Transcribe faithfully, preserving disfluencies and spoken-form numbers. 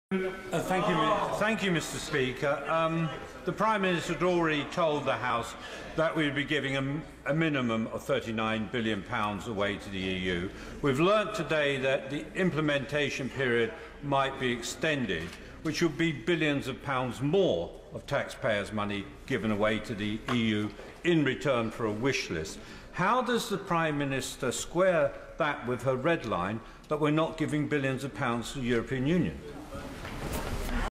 Uh, thank you, thank you, Mister Speaker. Um, the Prime Minister had already told the House that we would be giving a, a minimum of thirty-nine billion pounds away to the E U. We've learnt today that the implementation period might be extended, which would be billions of pounds more of taxpayers' money given away to the E U in return for a wish list. How does the Prime Minister square that with her red line that we're not giving billions of pounds to the European Union?